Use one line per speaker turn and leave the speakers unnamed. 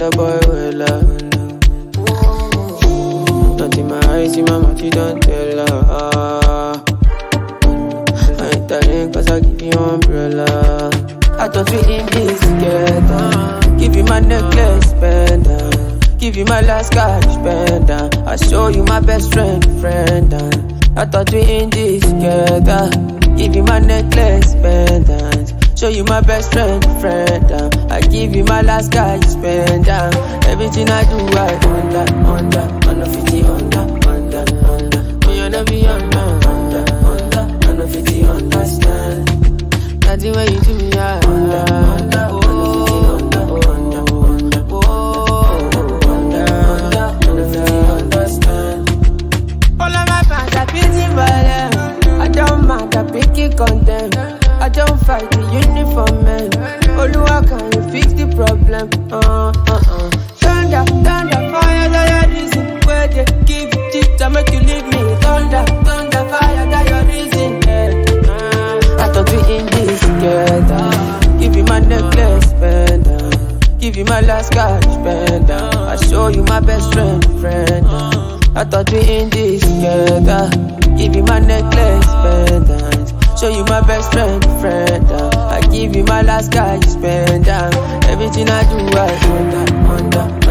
a boy well. Not in my eyes, in my mouth, you don't tell her. I ain't telling cause I give you umbrella. I thought we in this together. Give you my necklace, pendant. Give you my last cash, pendant. I show you my best friend. I thought we in this together. Give you my necklace, pendant. Show you my best friend. I give you my last cash, pendant. Everything I do, I under 50 under. Me under be under 50 understand. Nothing when you do me, I under 50 understand. All of my fans are busy violent. I don't mind, I pick it condemn. I don't fight the uniform man. Oluwa, can you fix the problem? Thunder, fire, that your reason. Where they give you tips, I make you leave me. Thunder, fire, that your reason. I thought we in this together. Give you my necklace, pendant. Give you my last cash, pendant. I show you my best friend. I thought we in this together. Give you my necklace, pendant. Show you my best friend. I give you my last cash, pendant. Everything I do, I under.